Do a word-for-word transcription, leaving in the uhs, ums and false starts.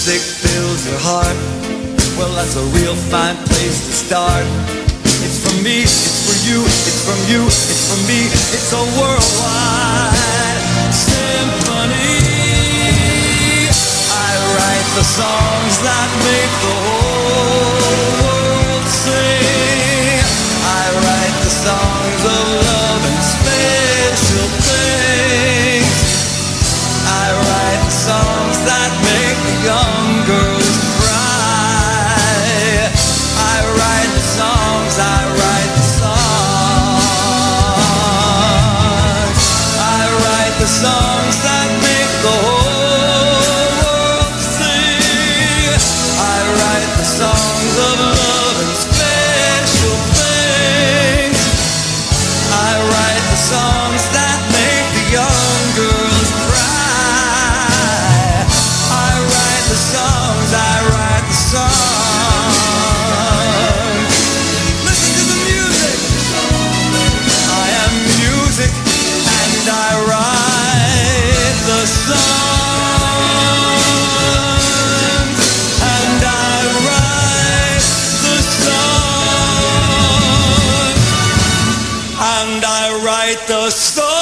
music fills your heart, well, that's a real fine place to start. It's from me, it's for you, it's from you, it's from me, it's a worldwide symphony. I write the songs that make the whole world sing. I write the songs of love and special things. I write the songs that make the young girls cry. I write the songs, I write the songs. I write the songs that make the whole world sing. I write the songs of love and special things. I write the songs that make the young girls cry. I write the songs, I write the songs. Listen to the music. I am music and I write the songs. And I write the songs. And I write the songs.